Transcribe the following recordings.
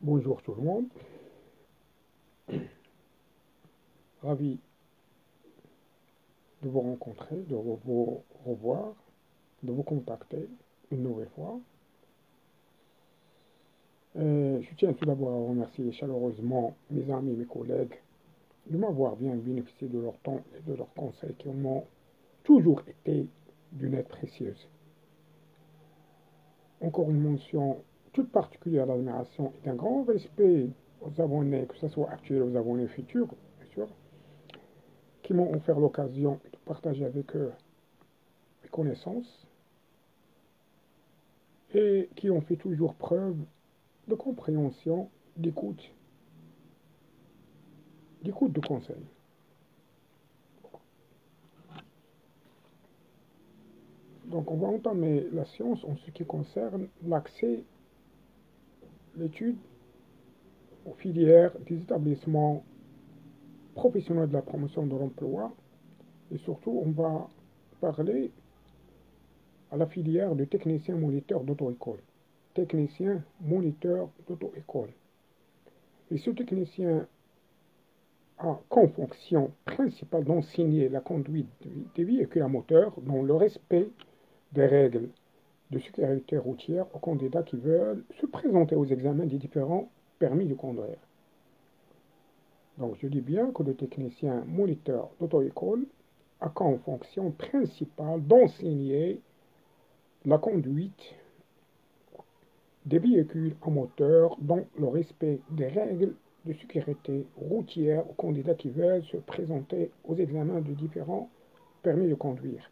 Bonjour tout le monde, ravi de vous rencontrer, de vous revoir, de vous contacter une nouvelle fois. Je tiens tout d'abord à remercier chaleureusement mes amis et mes collègues de m'avoir bien bénéficié de leur temps et de leurs conseils qui m'ont toujours été d'une aide précieuse. Encore une mention toute particulière d'admiration et d'un grand respect aux abonnés, que ce soit actuels ou aux abonnés futurs, bien sûr, qui m'ont offert l'occasion de partager avec eux mes connaissances et qui ont fait toujours preuve de compréhension, d'écoute, d'écoute de conseil. Donc on va entamer la science en ce qui concerne l'accès, l'étude aux filières des établissements professionnels de la promotion de l'emploi et surtout on va parler à la filière de technicien moniteur d'auto-école. Technicien moniteur d'auto-école. Et ce technicien a comme fonction principale d'enseigner la conduite des véhicules à moteur dans le respect des règles de sécurité routière aux candidats qui veulent se présenter aux examens des différents permis de conduire. Donc je dis bien que le technicien moniteur d'auto-école a comme fonction principale d'enseigner la conduite des véhicules à moteur dans le respect des règles de sécurité routière aux candidats qui veulent se présenter aux examens de différents permis de conduire.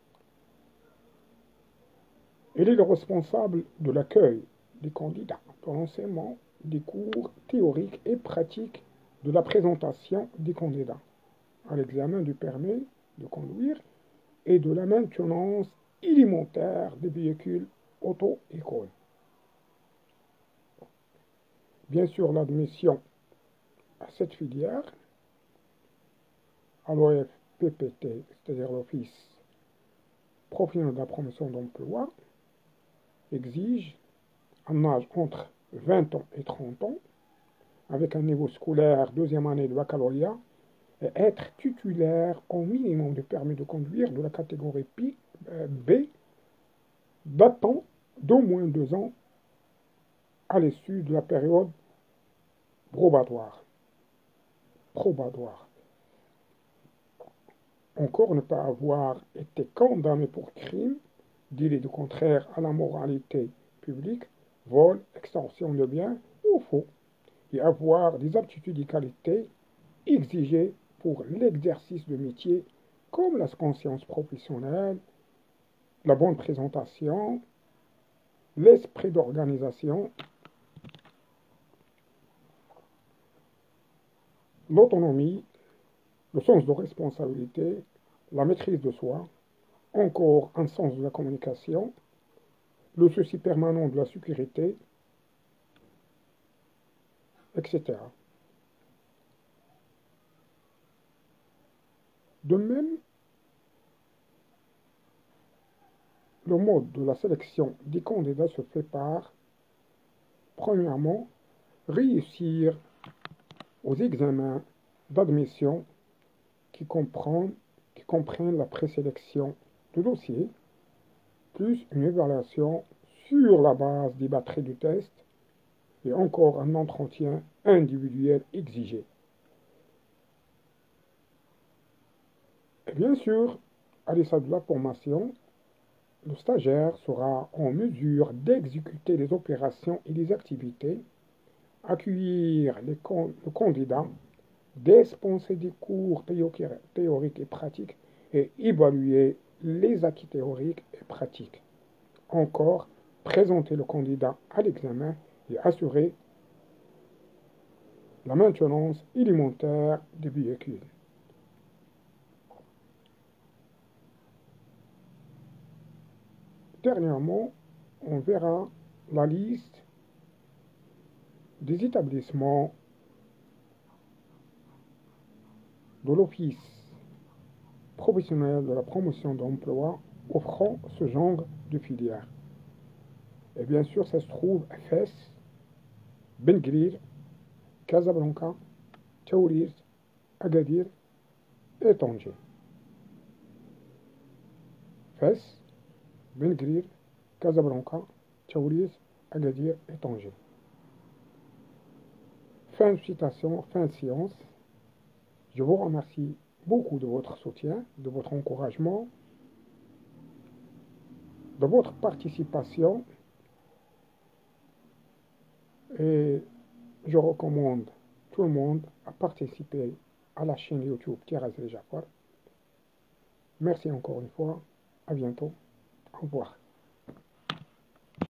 Il est le responsable de l'accueil des candidats, de l'enseignement des cours théoriques et pratiques, de la présentation des candidats à l'examen du permis de conduire et de la maintenance élémentaire des véhicules auto-école. Bien sûr, l'admission à cette filière, à l'OFPPT, c'est-à-dire l'Office professionnel de la promotion d'emploi, exige un âge entre 20 ans et 30 ans, avec un niveau scolaire deuxième année de baccalauréat, et être titulaire au minimum de permis de conduire de la catégorie B, datant d'au moins 2 ans à l'issue de la période probatoire. Encore ne pas avoir été condamné pour crime, délit de contraire à la moralité publique, vol, extorsion de biens ou faux, et avoir des aptitudes et qualités exigées pour l'exercice de métier comme la conscience professionnelle, la bonne présentation, l'esprit d'organisation, l'autonomie, le sens de responsabilité, la maîtrise de soi, encore un sens de la communication, le souci permanent de la sécurité, etc. De même, le mode de la sélection des candidats se fait par, premièrement, réussir aux examens d'admission qui comprennent la présélection de dossier, plus une évaluation sur la base des batteries du test et encore un entretien individuel exigé. Et bien sûr, à l'issue de la formation, le stagiaire sera en mesure d'exécuter les opérations et les activités, accueillir le candidat, dispenser des cours théoriques et pratiques et évaluer les acquis théoriques et pratiques. Encore, présenter le candidat à l'examen et assurer la maintenance élémentaire des véhicules. Dernièrement, on verra la liste des établissements de l'Office professionnel de la promotion d'emploi offrant ce genre de filière. Et bien sûr, ça se trouve à Fès, Ben Gurir, Casablanca, Taourir, Agadir et Tanger. Fès, Ben Gurir, Casablanca, Taourir, Agadir et Tanger. Fin de citation, fin de séance. Je vous remercie beaucoup de votre soutien, de votre encouragement, de votre participation et je recommande tout le monde à participer à la chaîne YouTube Thierry Jafar. Merci encore une fois, à bientôt, au revoir.